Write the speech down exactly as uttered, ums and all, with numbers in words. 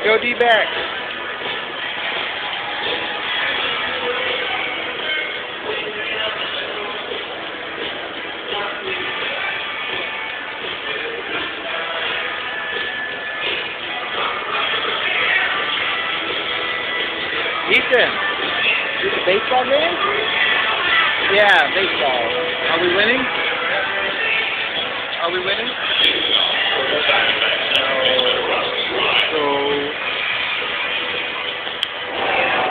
Go D-backs. Ethan, baseball game? Yeah, baseball. Are we winning? Are we winning?